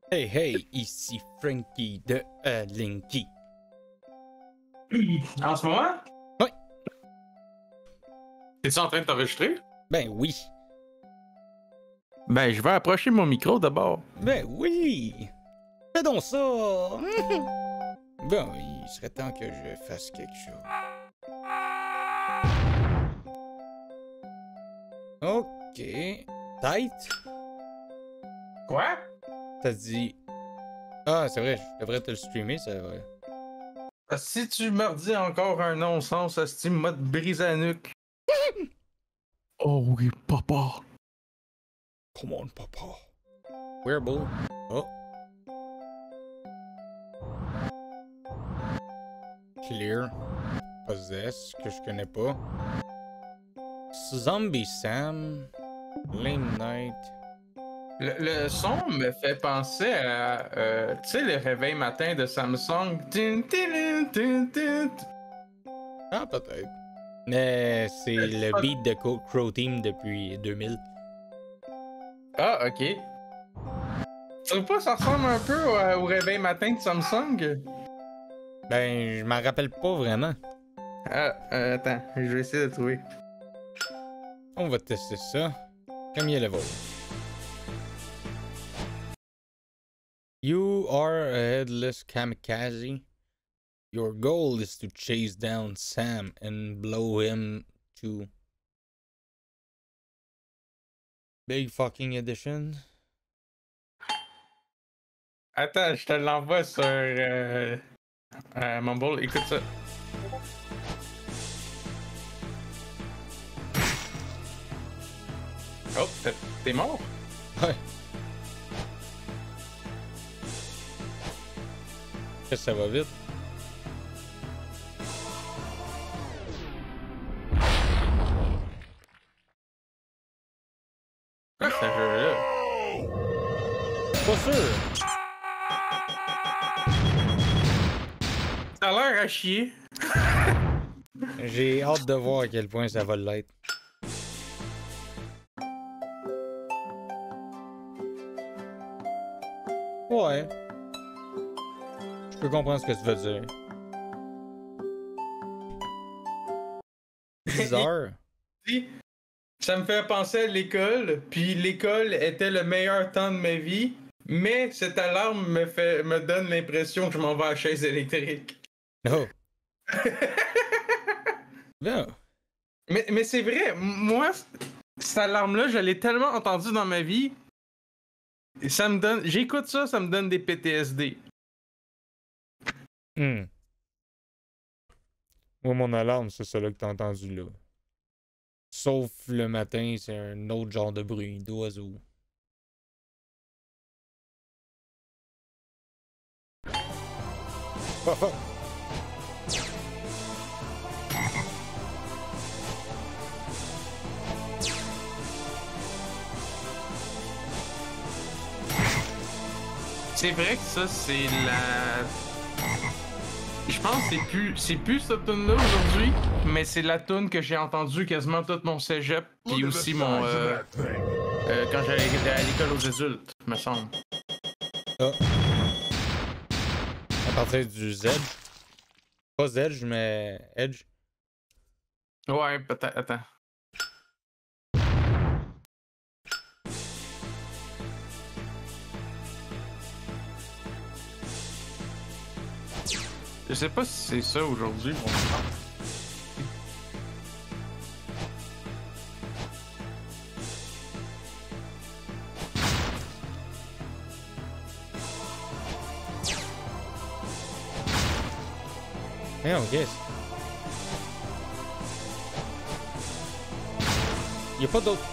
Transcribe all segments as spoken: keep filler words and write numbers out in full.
Hey hey, ici Frankie de euh, Linky. En ce moment? Oui. Es-tu en train de t'enregistrer? Ben oui. Ben, je vais approcher mon micro d'abord. Ben oui. Fais donc ça. Bon, il serait temps que je fasse quelque chose. Ok. Tight? Quoi? T'as dit... Ah, c'est vrai, je devrais te le streamer, ça va. Si tu me redis encore un non-sens, Asti, m'a te briser la nuque. Oh oui, papa. Come on, papa. Wearable. Oh. Clear. Possess, que je connais pas. Zombie Sam. Lame Night. Le, le son me fait penser à, euh, tu sais, le réveil matin de Samsung. Tin, tin, tin, tin. Ah, peut-être. Mais c'est le beat de Co- Crow Team depuis deux mille. Ah, ok. Tu trouves pas que ça ressemble un peu au, au réveil matin de Samsung? Ben, je m'en rappelle pas vraiment. Ah, euh, attends, je vais essayer de trouver. On va tester ça. Premier level. You are a headless kamikaze. Your goal is to chase down Sam and blow him to Big Fucking Edition. Attends, je te l'envoie sur euh, euh, Mumble. Écoute ça. Oh, t'es- t'es mort? Ouais. Que ça va vite. Quoi ce jeu-là? Pas sûr. Ça a l'air à chier. J'ai hâte de voir à quel point ça va l'être. Ouais. Je peux comprendre ce que tu veux dire. Bizarre. Ça me fait penser à l'école, puis l'école était le meilleur temps de ma vie, mais cette alarme me fait me donne l'impression que je m'en vais à la chaise électrique. Oh. Bien. Mais, mais c'est vrai, m- moi, cette alarme-là, je l'ai tellement entendue dans ma vie, et ça me donne. J'écoute ça, ça me donne des P T S D. Hmm. Moi, mon alarme, c'est celle-là que t'as entendu là. Sauf le matin, c'est un autre genre de bruit d'oiseau. Oh, oh. C'est vrai que ça, c'est la. Je pense que c'est plus, c'est plus cette tune là aujourd'hui, mais c'est la tune que j'ai entendue quasiment tout mon cégep, puis aussi mon. Euh, euh, quand j'allais à l'école aux adultes, me semble. Ah. À partir du Z. Pas Zedge, mais Edge. Ouais, peut-être. Attends. Je sais pas si c'est ça aujourd'hui. Bon. Mais on guess. Y'a pas d'autre.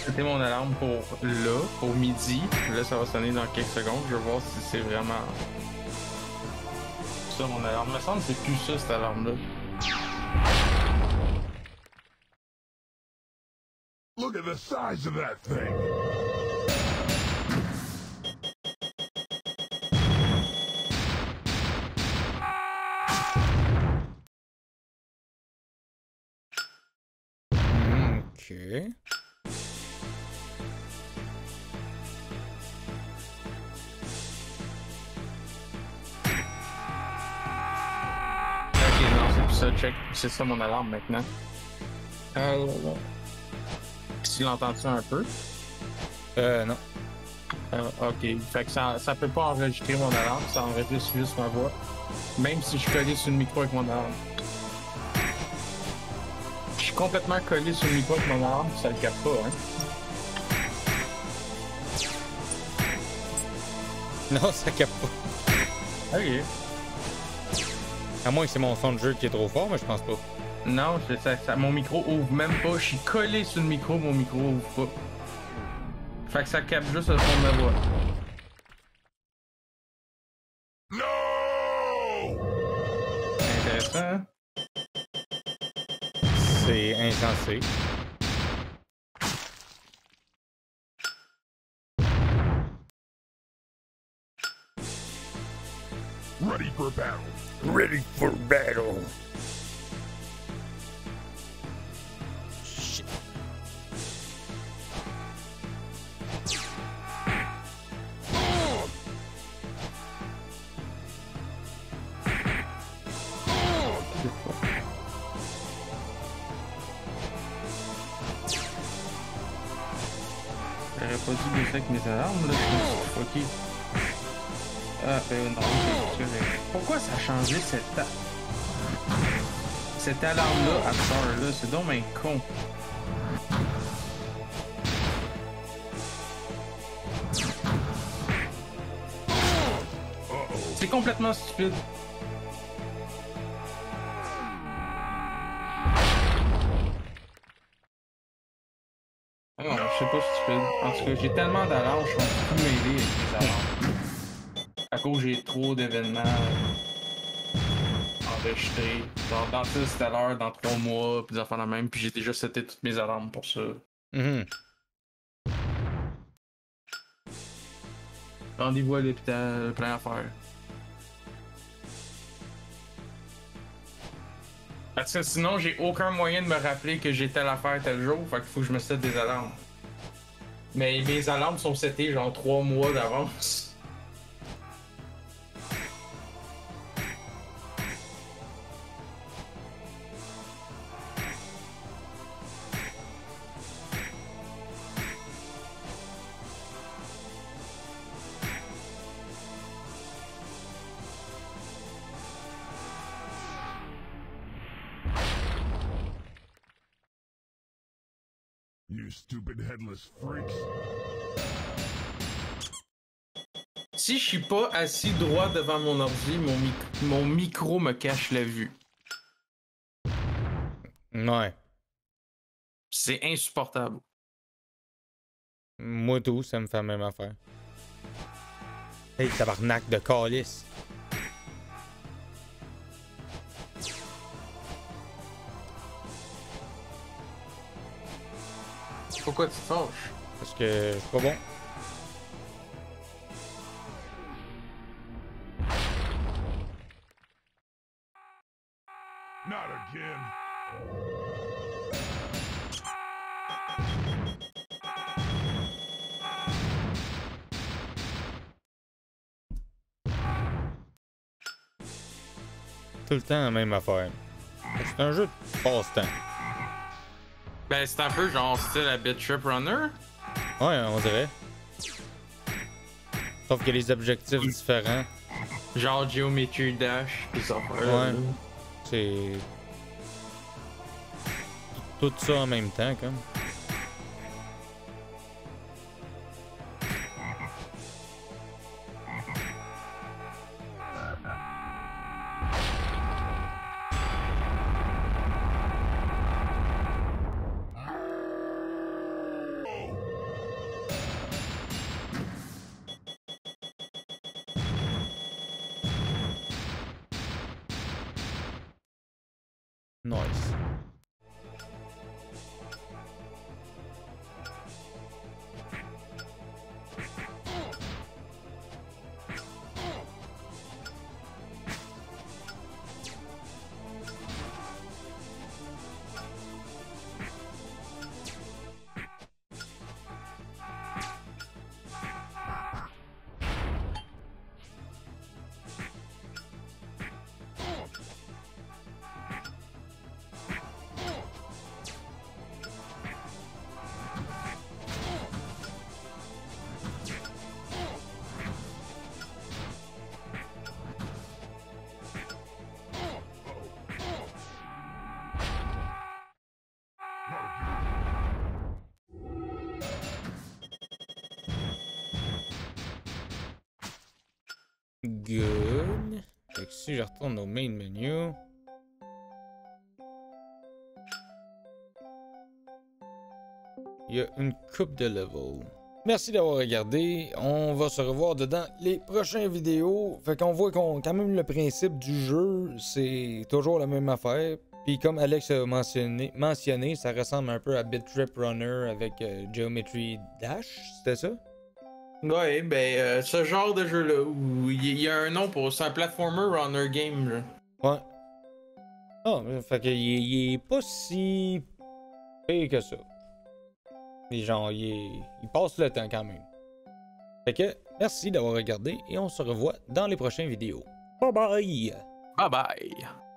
c'était mon alarme pour là, pour midi. Là, ça va sonner dans quelques secondes. Je vais voir si c'est vraiment ça mon alarme. Il me semble que c'est plus ça, cette alarme-là. Look at the size of that thing. Ok. Ok, non, c'est plus ça, check. C'est ça mon alarme maintenant. Euh, tu l'entends-tu un peu? Euh, non. Euh, ok, fait que ça, ça peut pas enregistrer mon alarme, ça enregistre juste ma voix. Même si je suis collé sur le micro avec mon alarme. Je suis complètement collé sur le micro avec mon alarme, ça le capte pas, hein. Non, ça capte pas. Ok. À moins que c'est mon son de jeu qui est trop fort, mais je pense pas. Non, je- ça, ça- mon micro ouvre même pas, je suis collé sur le micro, mon micro ouvre pas. Fait que ça capte juste le son de ma voix. No! Intéressant, hein? C'est insensé. Ready for battle. Ready for battle. Shit. J'aurais pas dû baisser avec mes alarmes, là, je me suis fucké. Ah, euh, non, c'est correct. Pourquoi ça a changé cette... a- Cette alarme-là à cette heure-là? C'est donc un con. C'est complètement stupide. Ah non, je sais pas stupide. En tout cas, j'ai tellement d'alarmes, je suis plus mêlé avec mes alarmes. À cause j'ai trop d'événements enregistrés. Genre, dans ça, c'est à l'heure, dans trois mois, puis des affaires la même, puis j'ai déjà seté toutes mes alarmes pour ça. Mhm. Rendez-vous à l'hôpital, plein à faire. Parce que sinon, j'ai aucun moyen de me rappeler que j'ai telle affaire tel jour, fait qu'il faut que je me sette des alarmes. Mais mes alarmes sont setées genre trois mois d'avance. You stupid headless freaks. Si je suis pas assis droit devant mon ordi, mon, mic- mon micro me cache la vue. Ouais. C'est insupportable. Moi tout, ça me fait la même affaire. Hey, tabarnak de calice. Pourquoi tu te fâches? Parce que c'est pas bon. Not again. Tout le temps la même affaire. C'est un jeu de passe-temps. Ben, c'est un peu genre style à Bit Trip Runner. Ouais, on dirait. Sauf qu'il y a les objectifs différents. Genre Geometry Dash, pis ça. Ouais. C'est. Tout ça en même temps, comme. Nice. Good. Fait que si je retourne au main menu. Il y a une coupe de level. Merci d'avoir regardé. On va se revoir dedans les prochaines vidéos. Fait qu'on voit qu'on quand même le principe du jeu, c'est toujours la même affaire. Puis comme Alex a mentionné, mentionné, ça ressemble un peu à Bit Trip Runner avec euh, Geometry Dash, c'était ça? Ouais, ben, euh, ce genre de jeu-là, où il y a un nom pour. C'est un platformer runner game, là. Ouais. Ah, fait qu'il il est pas si pire que ça. Mais genre, il, est, il passe le temps quand même. Fait que, merci d'avoir regardé et on se revoit dans les prochaines vidéos. Bye bye! Bye bye!